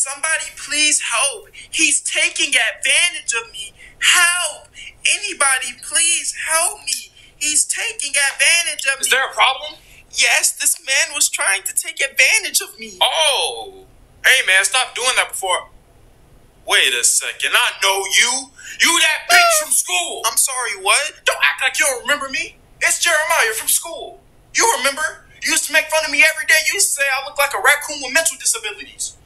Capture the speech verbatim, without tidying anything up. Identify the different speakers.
Speaker 1: Somebody please help. He's taking advantage of me. Help. Anybody please help me. He's taking advantage of me.
Speaker 2: Is there a problem?
Speaker 1: Yes, this man was trying to take advantage of me.
Speaker 2: Oh. Hey, man, stop doing that before. Wait a second. I know you. You that bitch from school.
Speaker 1: I'm sorry, what?
Speaker 2: Don't act like you don't remember me. It's Jeremiah from school. You remember? You used to make fun of me every day. You used to say I look like a raccoon with mental disabilities.